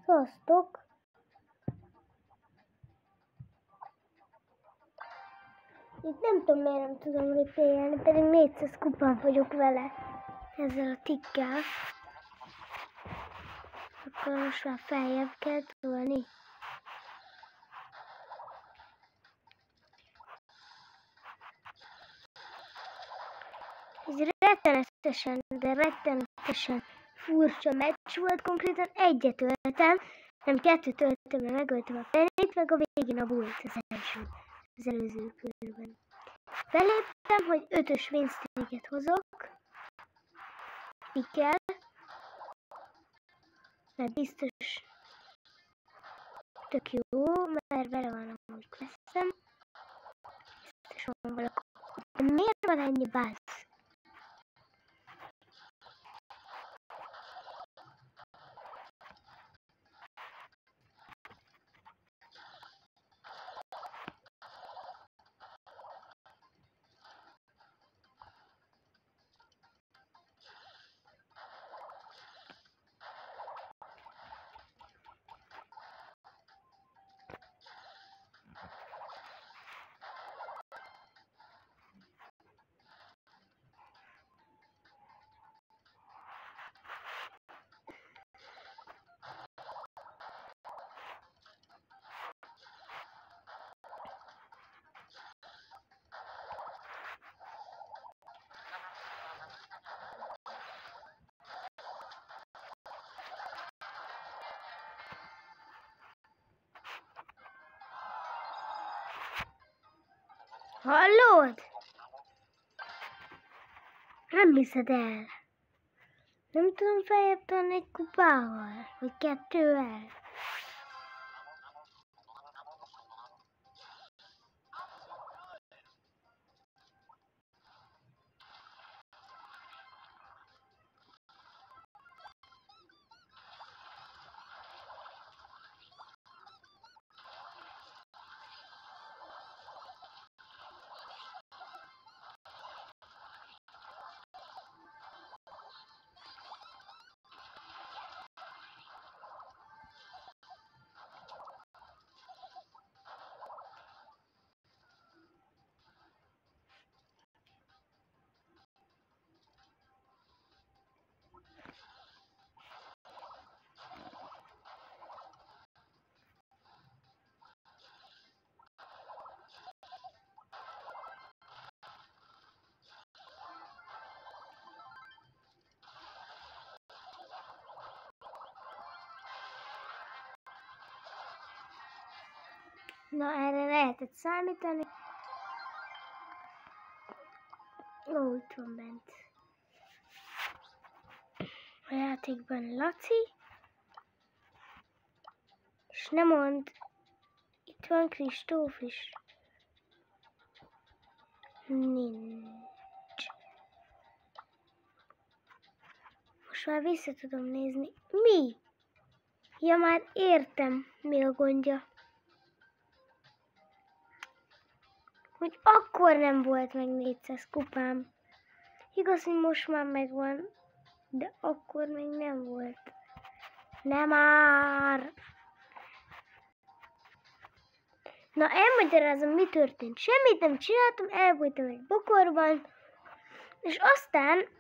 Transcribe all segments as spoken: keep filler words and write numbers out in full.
Szasztok! Itt nem tudom, miért nem tudom repélni, pedig négyszáz kupán vagyok vele. Ezzel a tikkel. Akkor most már feljebb kell tolni. Ez rettenetesen, de rettenetesen furcsa meccs volt, konkrétan egyet öltem, nem kettőt öltem, mert megöltem a Pennyt, meg a végén a Bullt az első, az előző körben. Beléptem, hogy ötös winstreaket hozok, pikkel, mert biztos tök jó, mert vele van amúgy queszem, biztos van valaki. De miért van ennyi buzz? Hallod? Nem hiszed el. Nem tudom feljebb tenni egy kupával, vagy kettővel. Na, erre lehetett számítani. Ó, itt van bent. A játékban Laci. És nem mond, itt van Kristóf is. Nincs. Most már vissza tudom nézni. Mi? Ja, már értem, mi a gondja. Hogy akkor nem volt meg négyszáz kupám. Igaz, hogy most már megvan, de akkor még nem volt. Nem már! Na, elmagyarázom, mi történt. Semmit nem csináltam, elbújtam egy bokorban, és aztán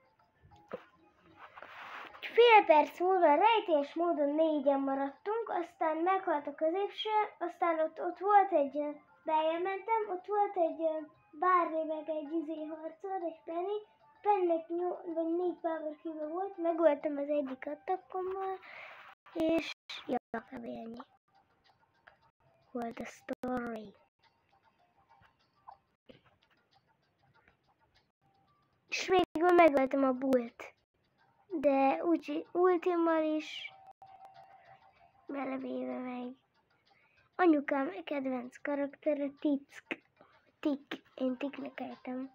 fél perc múlva rejtélyes módon négyen maradtunk, aztán meghalt a középső, aztán ott, ott volt egy, beljebb mentem, ott volt egy Barley meg egy izé harcol, egy Penny, Pennynek vagy négy power cube volt, megöltem az egyik attackommal, és ja, kb. Ennyi volt a story. És végül megöltem a Bullt, de úgy ultimmal is belevéve meg. Anyukám kedvenc karaktere Tick. Tick. Én Ticknek ejtem.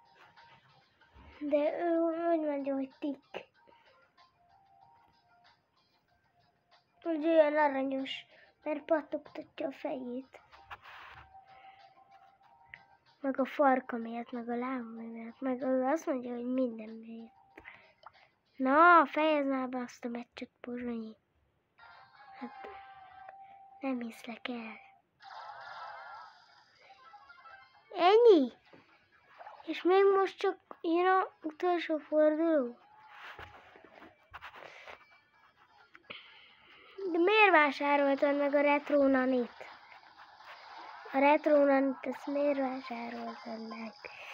De ő úgy mondja, hogy Tick. Úgy olyan aranyos, mert pattogtatja a fejét. Meg a farka miatt, meg a lába miatt, meg ő azt mondja, hogy minden miatt. Na, fejezd már be azt a meccset, Pozsonyi. Hát nem hiszlek el. Ennyi? És még most csak jön a utolsó forduló? De miért vásároltad meg a Retronanit? A Retronanit, ezt miért vásároltad meg?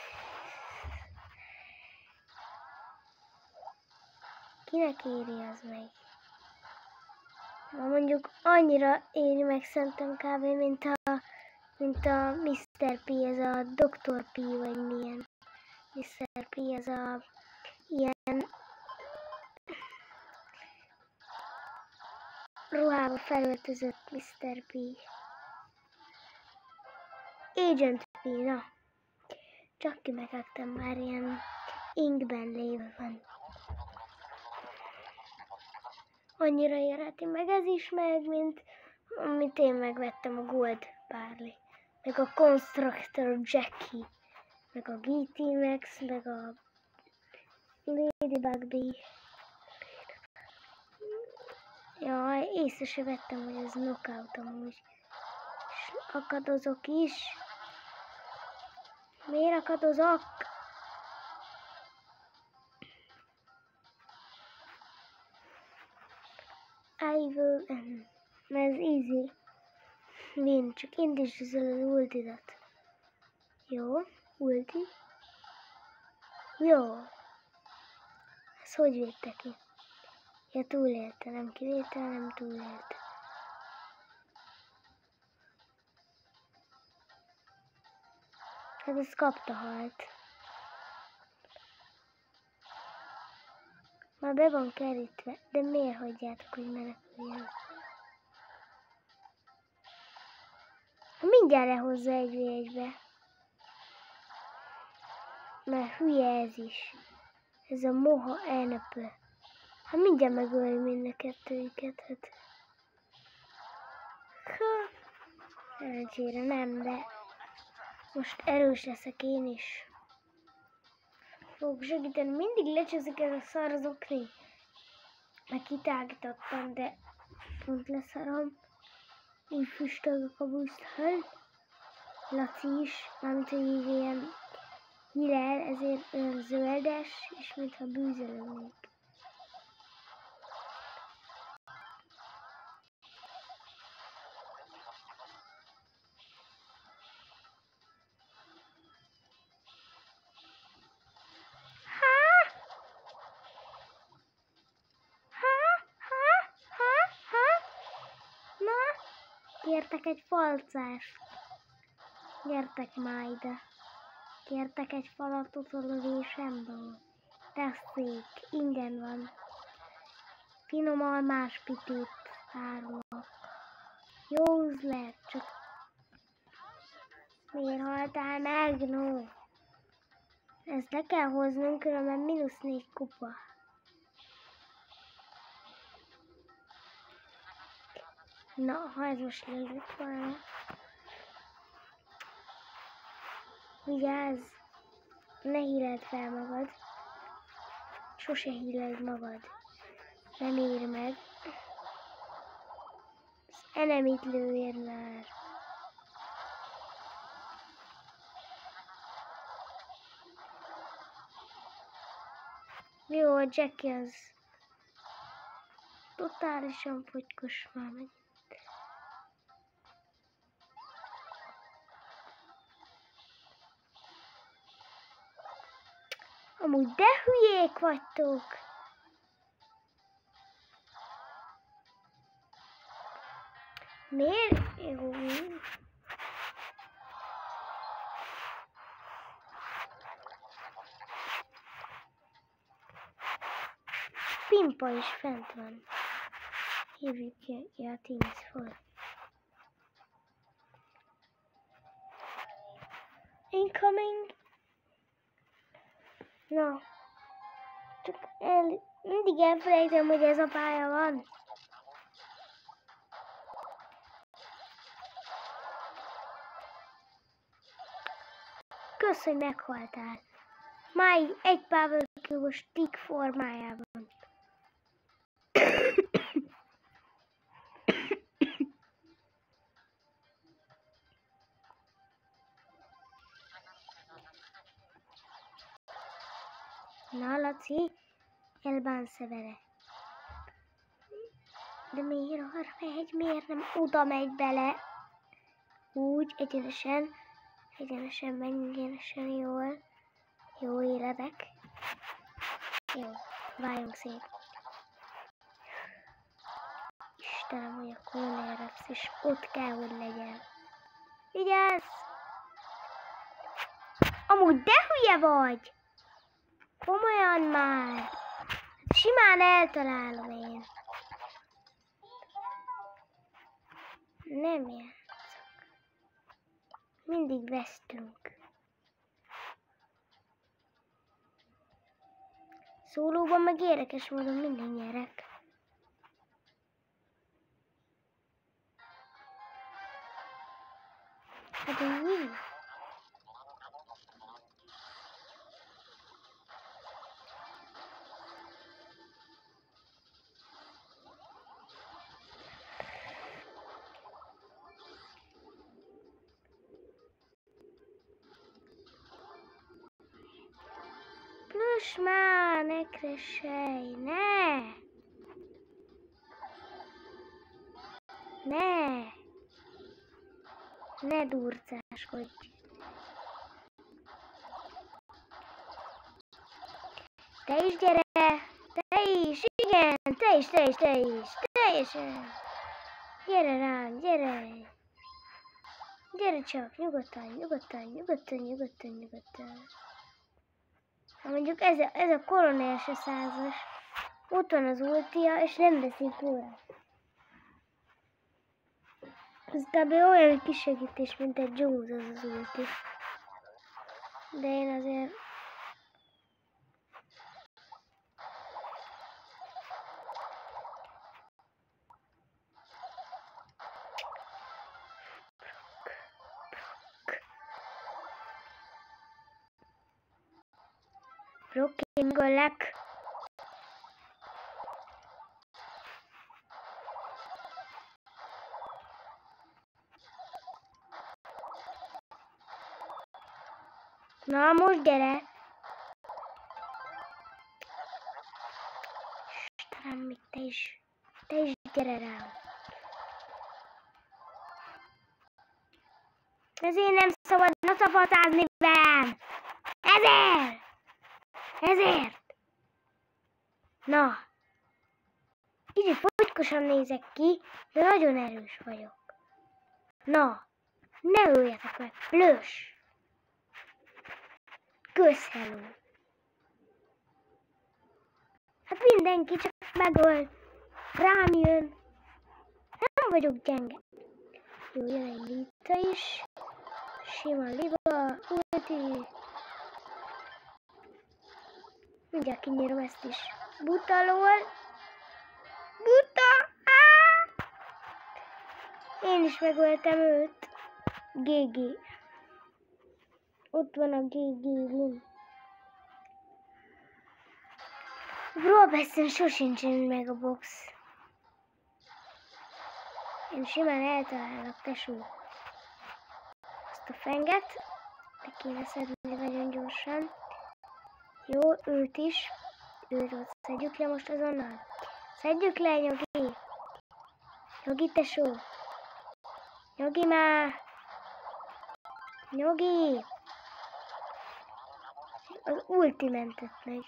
Kinek éri az meg? Na mondjuk annyira éri meg szerintem kb. mint a, mint a miszter P, ez a doktor P, vagy milyen. miszter P, ez a ilyen ruhába felöltözött miszter P. Agent P, na. Csak kimekegtem, már ilyen inkben lévő van. Annyira érheti meg ez is meg, mint amit én megvettem a Gold Barley. Meg a Constructor Jackie. Meg a gé té Max, meg a Ladybug Bee. Jaj, észre se vettem, hogy ez knockout amúgy. És akadozok is. Miért akadozok? I will end. Mert ez easy. Win, csak indítsd ezzel az ultidat. Jó, ulti. Jó. Ezt hogy védte ki? Ja, túlélte, nem kivétel, nem túlélte. Hát ezt kapta halt. Már be van kerítve, de miért hagyjátok, hogy meneküljen? Mindjárt lehozza egy vé egybe. Mert hülye ez is. Ez a moha elnöpő. Hát mindjárt megöli mind a kettőjüket. Hát. Ha. Szerencsére nem, de most erős leszek én is. Fogok segíteni. Mindig lecseszik ez a szar az okni. Meg kitágítottam, de pont leszarom. Úgy füstölgök a buszthal. Laci is, mármint hogy így ilyen hílel, ezért olyan zöldes, és mintha bűzölögnék. Kértek egy falcást. Gyertek már ide. Kértek egy falatot a lövésemből. Tessék, ingyen van. Finom almás pitét árulok. Jó üzlet, csak miért haltál meg, no? Ezt le kell hoznunk, különben mínusz négy kupa. Na, ha ez most lőtt volna. Vigyázz! Ne híleld fel magad. Sose híleld magad. Nem ér meg. Az enemit lőjél már. Jó, a Jackie az totálisan fogykos már meg. Amúgy de hülyék vagytok! Miért? Jó. Pimpa is fent van. Hívjuk ki a Teams for. Incoming. Na. Csak el, mindig elfelejtem, hogy ez a pálya van. Kösz, hogy meghaltál. Máig egy Power Cube stick formájában. Laci, elbánsz-e vele? De miért arra megy? Miért nem oda megy bele? Úgy, egyenesen. Egyenesen, menjünk egyenesen jól. Jó éledek. Jó, váljunk szét. Istenem, hogy a Corner Rex is ott kell, hogy legyen. Vigyázz! Amúgy de hülye vagy! Komolyan már! Simán eltalálom én. Nem játszok. Mindig vesztünk. Szólóban meg érdekes módon mindig nyerek. Hát így. Plusz már, ne kresselj, ne! Ne! Ne durcáskodj! Te is gyere! Te is, igen! Te is, te is, te is! Teljesen! Gyere rám, gyere! Gyere csak, nyugodtan, nyugodtan, nyugodtan, nyugodtan, nyugodtan. Ha mondjuk ez a, ez a Corner se százas. Ott van az ultia, és nem veszi fóra. Ez kb. Olyan kis segítés, mint egy Jones az az ulti. De én azért... Brokkingolek. Na, most gyere! Istenem, még te is, te is gyere rám. Ezért nem szabadna szafatázni velem! Ezért! Ezért! Na! Kicsit fogykosan nézek ki, de nagyon erős vagyok. Na! Ne öljetek meg! Plös! Köszönöm! Hát mindenki csak megöl. Rám jön. Nem vagyok gyenge. Jó, jön egy Lita is. Sima liba, ulti. Mindjárt kinyírom ezt is. Buta lol. Buta! Á! Én is megöltem őt. gé gé. Ott van a gé gé. Robesson sosincsen meg a box. Én simán eltalálok, tesó. Azt a fenget le kéne szedni nagyon gyorsan. Jó, őt is. Őt szedjük le most azonnal. Szedjük le, Nyugi. Nyugi, tesó. Nyugi már. Nyugi. Az ulti mentett meg.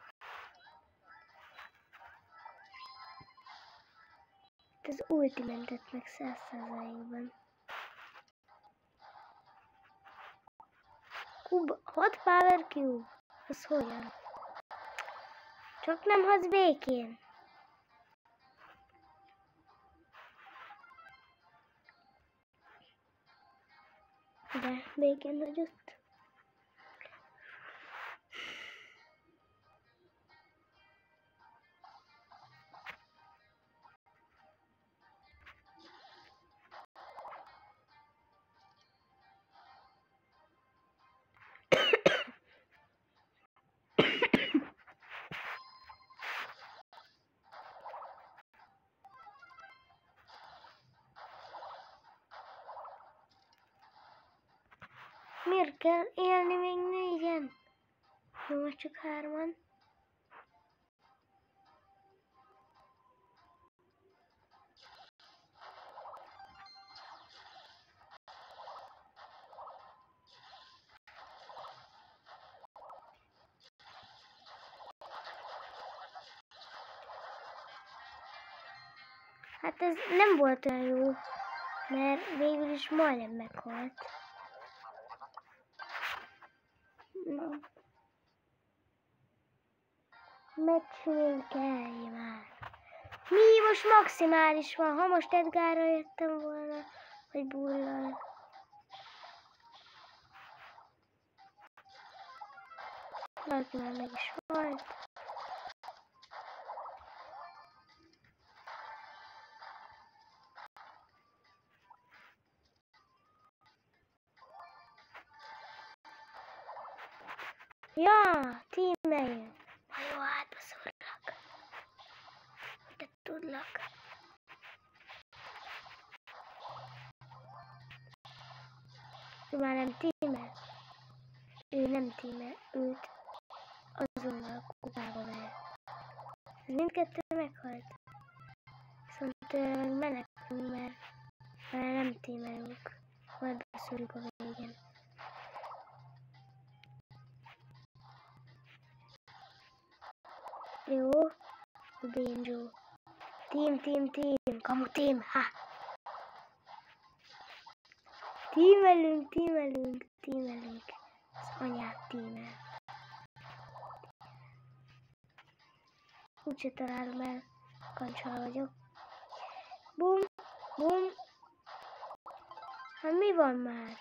Az ulti mentett meg száz százalékban. Kuba, hat power cube. Az hogyan? Csak nem hagysz békén. De békén hagyott. Miért kell élni még négyen? Jó, most csak hárman. Hát ez nem volt olyan jó, mert végül is majdnem meghalt. Na. Megcsinálj már. Mi most maximális van? Ha most Edgarra jöttem volna, vagy Bullal. Valaki már meg is volt. Ja, tímeljön. Jó, átbaszorlak. De tudlak. Ő már nem tímel. Ő nem tímel. Őt azonnal a kupába ver. Mindkettő meghalt. Viszont meg menekülünk, mert már nem tímelünk. Majd beszúrjuk a végén. Jó. Benjo. Team, team, team. Kamu team. Ha. Tímelünk, tímelünk, tímelünk. Az anyát tímel. Úgyse találom el. Kancsal vagyok. Bum, bum. Hát mi van már?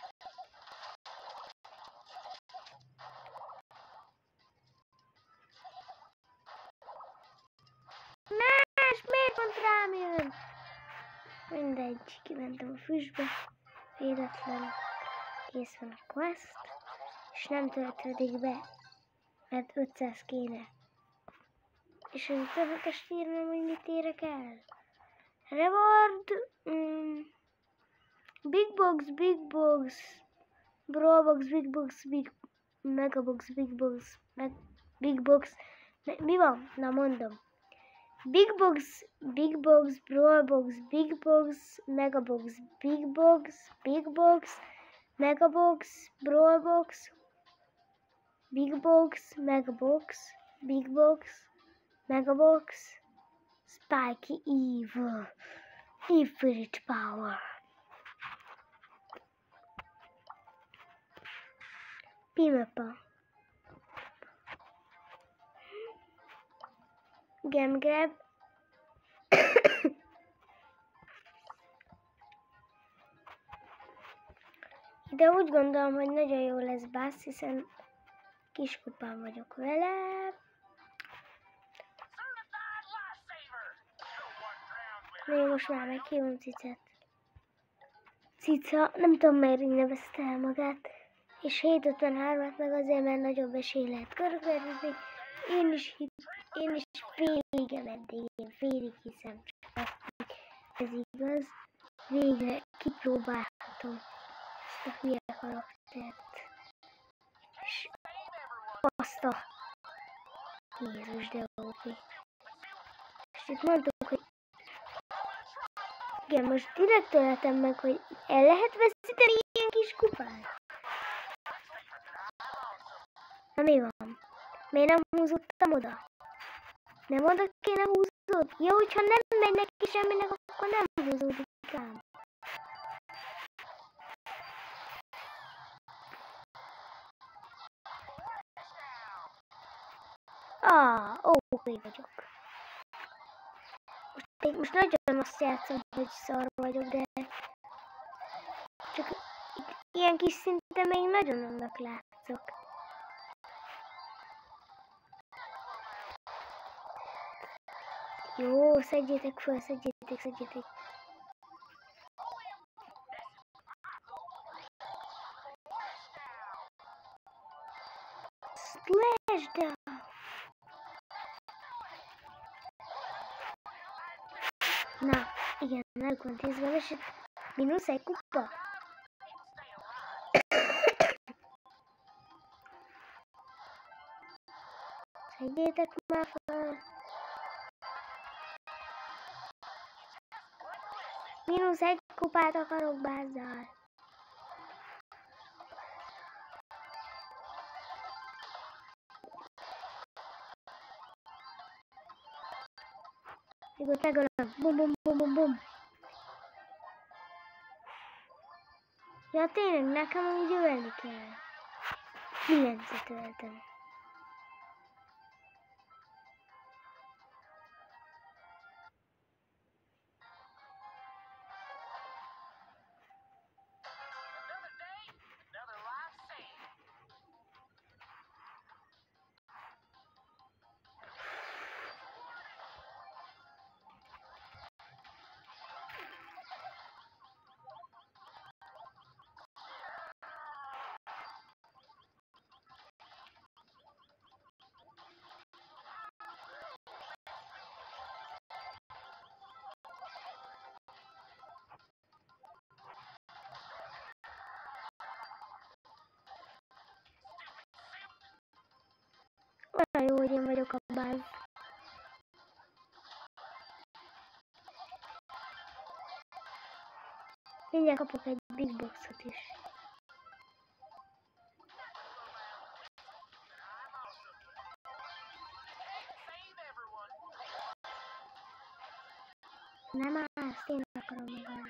Más, miért pont rám jön? Mindegy, kimentem a füstbe. Véletlen. Kész van a quest. És nem töltődik be. Mert ötszáz kéne. És én többet írnom, hogy mit érek el. Reward. Mm, big box, big box. Bro box, big box, big. Mega box, big box. Meg, big box. Mi van? Na mondom. Big box, big box, bro box, big box, mega box, big box, big box, mega box, bro box, big box, mega box, big box, mega box, spiky evil, infinite power. Pimepa. Gem grab. De úgy gondolom, hogy nagyon jó lesz Bass, hiszen kiskupán vagyok vele. Még most már meghívom Cicet. Cica, nem tudom miért így nevezte el magát. És hét ötvenhárom meg azért, mert nagyobb esély lehet körülbelül. Én is, én is félig eddig, én félig hiszem csak, ez igaz. Végre kipróbálhatom ezt a hülye karaktert. És azt a... Jézus, de oké. És itt mondtuk, hogy... Igen, most direkt tőletem meg, hogy el lehet veszíteni ilyen kis kupát? Na mi van? Miért nem húzottam oda? Nem oda kéne húzódni? Ja, hogyha nem megy neki semminek, akkor nem húzódik ám. Ah, oké vagyok. Most, én most nagyon azt játszom, hogy szar vagyok, de... Csak ilyen kis szinten még nagyon annak látszok. Jó, szedjétek föl, szedjétek, szedjétek. Splashdown! Na, igen, náluk van tízben, és mínusz egy kupa. Szedjétek már föl. Mínusz egy kupát akarok Bázzal. Még ott megölöm. Bum, bum, bum, bum, bum. Ja, tényleg, nekem úgy ölni kell. Kilencet öltem. Olyan jó, hogy én vagyok a báz. Mindjárt kapok egy big boxot is. Nem állsz, én akarom magam.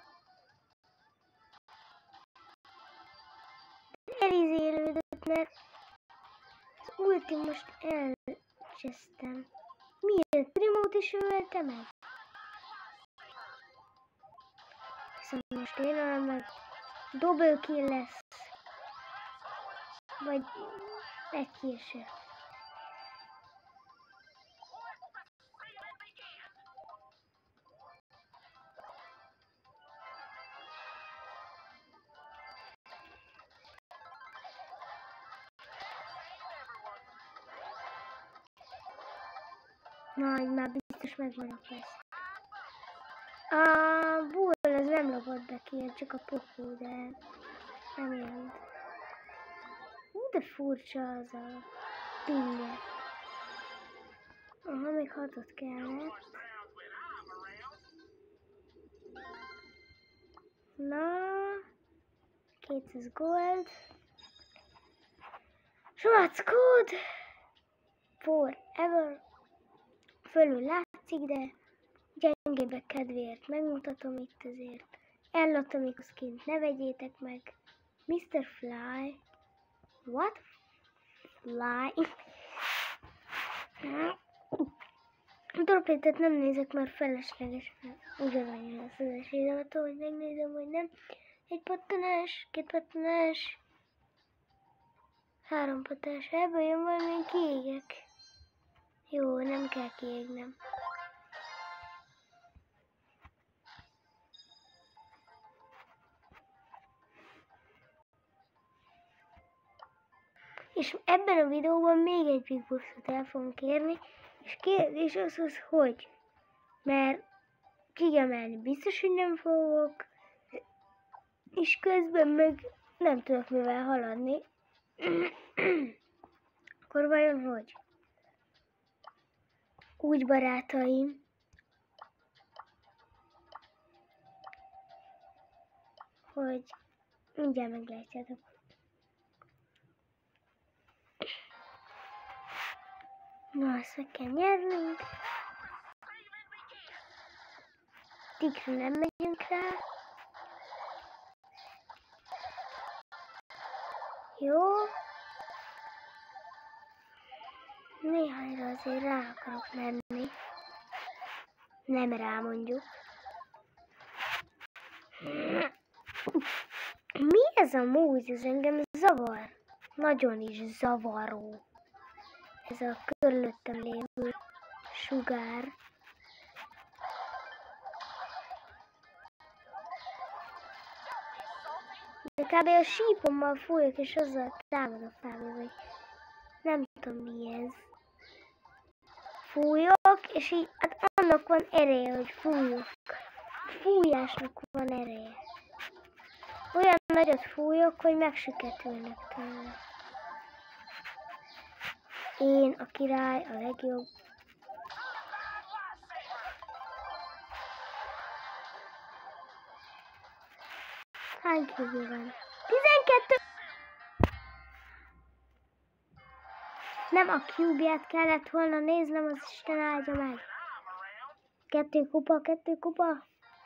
Elizélődött, mert az ultim most elcsesztem. Miért? Primót is ölte meg? Viszont most én olyan meg double kill lesz. Vagy egy késő. Na, így már biztos megvannak lesz. A bull az nem lopott be ki, csak a pokó, de nem jelent. Hú, de furcsa az a pinge. Aha, még hatot kellett. Na, kétszáz gold. Schwarzkód! Forever. Fölül látszik, de gyengébbek kedvéért megmutatom itt azért. Ellatomikos kint ne vegyétek meg. miszter Fly. What? Fly? A torpétet nem nézek, mert felesleges. Ugyanannyi lesz az esélyem, attól, hogy megnézem, hogy nem. Egy pattanás, két pattanás, három pattanás. Ebből jön valami, kiégek. Jó, nem kell kiégnem. És ebben a videóban még egy big boxot el fogunk kérni, és kérdés az, az hogy? Mert kigemelni biztos, hogy nem fogok, és közben meg nem tudok mivel haladni. Akkor vajon hogy? Úgy, barátaim, hogy mindjárt meglátjátok. Na, azt meg kell nyernünk. Tikra nem megyünk rá. Jó. Néhányra azért rá akarok menni. Nem rá mondjuk. Mi ez amúgy? Ez engem zavar. Nagyon is zavaró. Ez a körülöttem lévő sugár. De kb. A sípommal fújok, és azzal támadok fel, vagy nem tudom mi ez. Fújok, és így, hát annak van ereje, hogy fújok. Fújásnak van ereje. Olyan nagyot fújok, hogy megsüketülnek tőle. Én a király, a legjobb. Hány kívül van? tizenkettő! Nem a cube-ját kellett volna néznem, az Isten áldja meg. Kettő kupa, kettő kupa.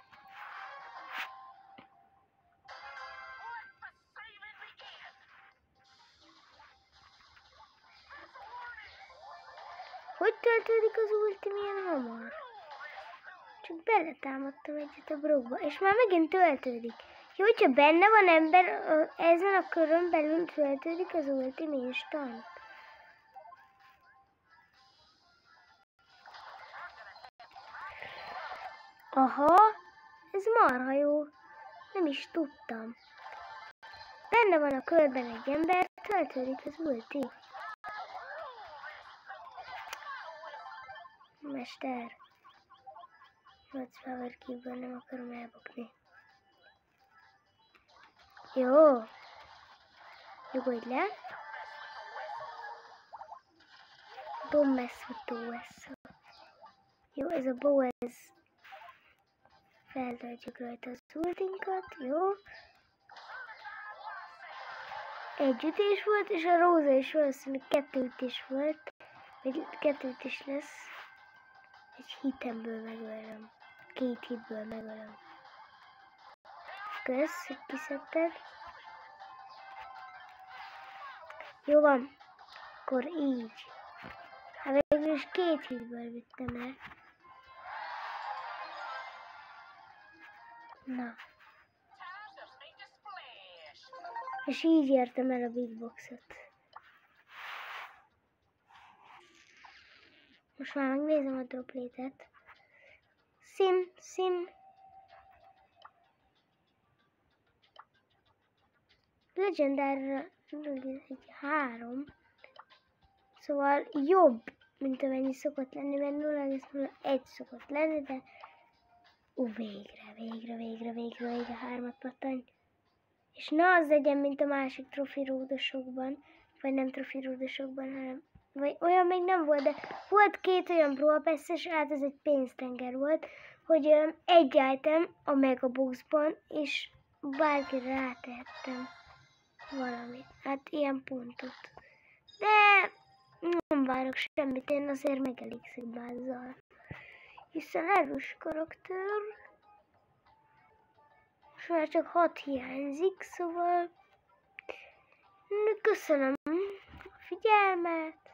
Hogy töltődik az ulti milyen hamar? Csak beletámadtam egyet a Brockba, és már megint töltődik. Jó, hogyha benne van ember, ezen a körön belül töltődik az ultim instant. Aha, ez marha jó. Nem is tudtam. Benne van a körben egy ember, töltődik az ulti. Mester. What's power kívül nem akarom elbukni. Jó. Nyugodj le. Domeszutó ez. Jó, ez a bow, ez feltöltjük rajta az ultinkat, jó. Egy ütés volt, és a Róza is valószínűleg kettő ütés volt. Vagy kettő ütés lesz. Egy hitemből megölöm. Két hitből megölöm. Kösz, hogy kiszedted. Jó van. Akkor így. Hát végül is két hitből vittem el. Na. És így értem el a Big Boxot. Most már megnézem a droplétet. Sim, sim. Legendárra egy három. Szóval jobb, mint amennyi szokott lenni, mert nulla egész nulla egy szokott lenni, de ú, végre, végre, végre, végre, végre hármat pattanj. És ne az legyen, mint a másik trofiródosokban, vagy nem trofiródosokban, hanem vagy olyan még nem volt, de volt két olyan Brawl Pass-es, hát ez egy pénztenger volt, hogy um, egy item a Megaboxban, és bárkire rátehettem valamit. Hát ilyen pontot. De nem várok semmit, én azért megelégszek bázzal. Hiszen erős karakter. Most már csak hat hiányzik, szóval köszönöm a figyelmet.